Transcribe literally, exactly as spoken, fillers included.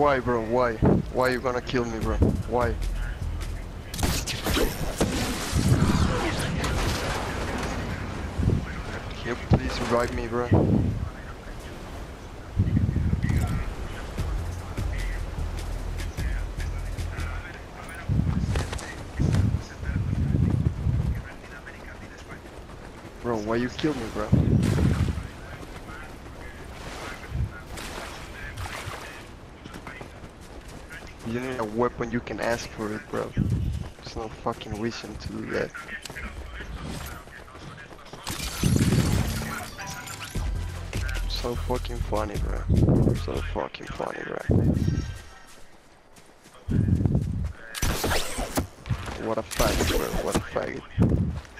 Why, bro? Why? Why you gonna kill me, bro? Why? Can you please revive me, bro? Bro, why you kill me, bro? You need a weapon, you can ask for it, bro. There's no fucking reason to do that. So fucking funny, bro. So fucking funny, bro. What a faggot, bro. What a faggot.